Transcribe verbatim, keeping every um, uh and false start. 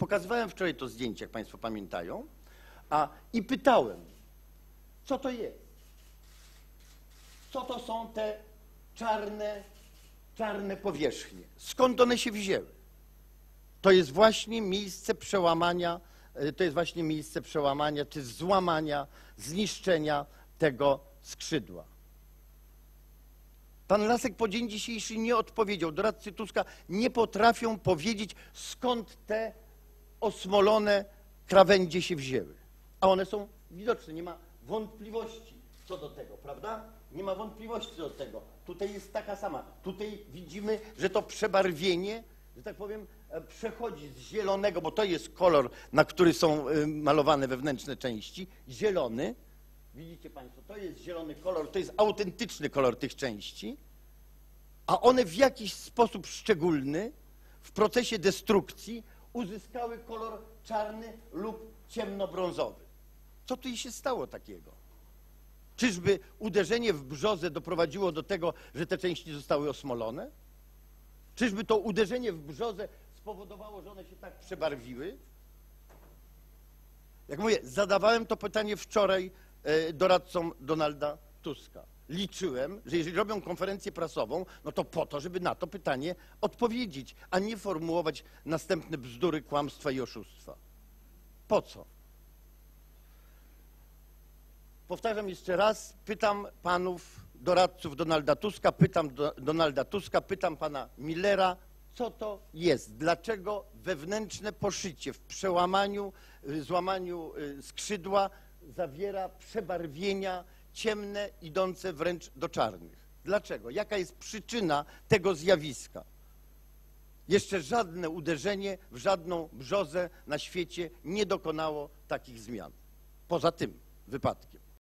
Pokazywałem wczoraj to zdjęcie, jak państwo pamiętają, a i pytałem, co to jest? Co to są te czarne, czarne powierzchnie? Skąd one się wzięły? To jest właśnie miejsce przełamania, to jest właśnie miejsce przełamania czy złamania, zniszczenia tego skrzydła. Pan Lasek po dzień dzisiejszy nie odpowiedział. Doradcy Tuska nie potrafią powiedzieć, skąd te osmolone krawędzie się wzięły. A one są widoczne, nie ma wątpliwości co do tego, prawda? Nie ma wątpliwości co do tego. Tutaj jest taka sama. Tutaj widzimy, że to przebarwienie, że tak powiem, przechodzi z zielonego, bo to jest kolor, na który są malowane wewnętrzne części, zielony. Widzicie państwo, to jest zielony kolor, to jest autentyczny kolor tych części, a one w jakiś sposób szczególny w procesie destrukcji uzyskały kolor czarny lub ciemnobrązowy. Co tu się stało takiego? Czyżby uderzenie w brzozę doprowadziło do tego, że te części zostały osmolone? Czyżby to uderzenie w brzozę spowodowało, że one się tak przebarwiły? Jak mówię, zadawałem to pytanie wczoraj doradcom Donalda Tuska. Liczyłem, że jeżeli robią konferencję prasową, no to po to, żeby na to pytanie odpowiedzieć, a nie formułować następne bzdury, kłamstwa i oszustwa. Po co? Powtarzam jeszcze raz, pytam panów doradców Donalda Tuska, pytam do, Donalda Tuska, pytam pana Millera, co to jest? Dlaczego wewnętrzne poszycie w przełamaniu, złamaniu skrzydła zawiera przebarwienia ciemne, idące wręcz do czarnych? Dlaczego? Jaka jest przyczyna tego zjawiska? Jeszcze żadne uderzenie w żadną brzozę na świecie nie dokonało takich zmian. Poza tym wypadkiem.